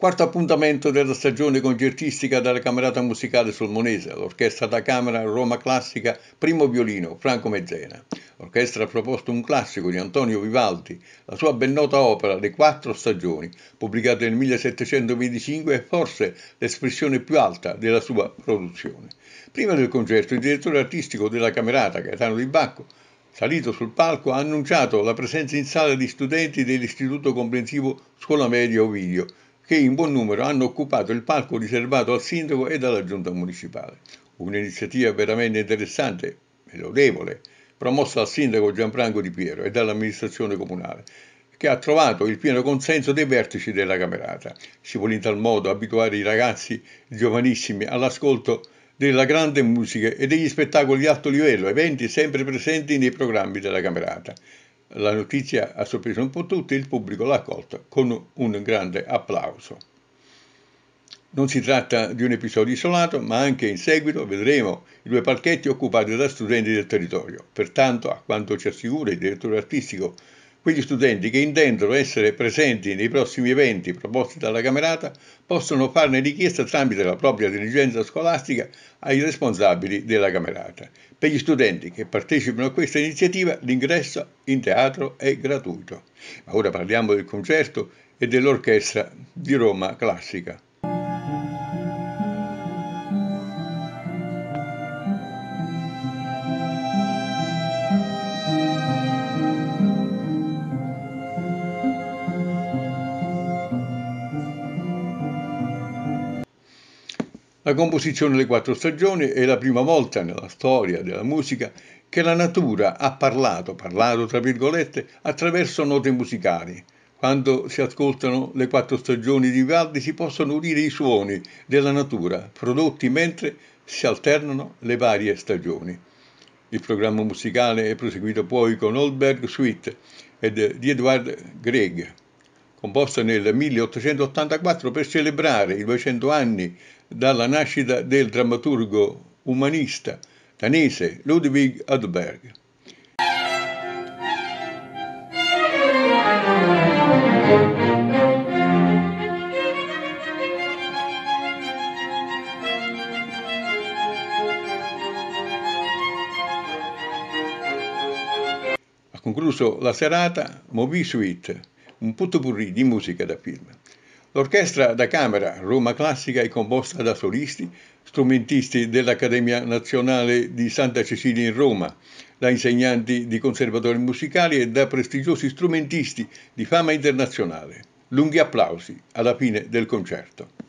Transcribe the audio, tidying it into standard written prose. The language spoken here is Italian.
Quarto appuntamento della stagione concertistica della Camerata Musicale Sulmonese, l'Orchestra da Camera Roma Classica, primo violino, Franco Mezzena. L'orchestra ha proposto un classico di Antonio Vivaldi, la sua ben nota opera Le quattro stagioni, pubblicata nel 1725 e forse l'espressione più alta della sua produzione. Prima del concerto, il direttore artistico della Camerata, Gaetano Di Bacco, salito sul palco, ha annunciato la presenza in sala di studenti dell'Istituto Comprensivo Scuola Media Ovidio, che in buon numero hanno occupato il palco riservato al sindaco e alla giunta municipale. Un'iniziativa veramente interessante e lodevole, promossa dal sindaco Gianfranco Di Piero e dall'amministrazione comunale, che ha trovato il pieno consenso dei vertici della Camerata. Si vuole in tal modo abituare i ragazzi giovanissimi all'ascolto della grande musica e degli spettacoli di alto livello, eventi sempre presenti nei programmi della Camerata. La notizia ha sorpreso un po' tutti e il pubblico l'ha accolta con un grande applauso. Non si tratta di un episodio isolato, ma anche in seguito vedremo i due palchetti occupati da studenti del territorio. Pertanto, a quanto ci assicura il direttore artistico, quegli studenti che intendono essere presenti nei prossimi eventi proposti dalla Camerata possono farne richiesta tramite la propria dirigenza scolastica ai responsabili della Camerata. Per gli studenti che partecipano a questa iniziativa l'ingresso in teatro è gratuito. Ma ora parliamo del concerto e dell'orchestra di Roma Classica. La composizione delle quattro stagioni è la prima volta nella storia della musica che la natura ha parlato tra virgolette, attraverso note musicali. Quando si ascoltano le quattro stagioni di Vivaldi si possono udire i suoni della natura prodotti mentre si alternano le varie stagioni. Il programma musicale è proseguito poi con Oldberg Suite di Edvard Grieg, composta nel 1884 per celebrare i 200 anni dalla nascita del drammaturgo umanista danese Ludwig Oldberg. Ha concluso la serata Movie Suite, un potpourri di musica da film. L'orchestra da camera Roma Classica è composta da solisti, strumentisti dell'Accademia Nazionale di Santa Cecilia in Roma, da insegnanti di conservatori musicali e da prestigiosi strumentisti di fama internazionale. Lunghi applausi alla fine del concerto.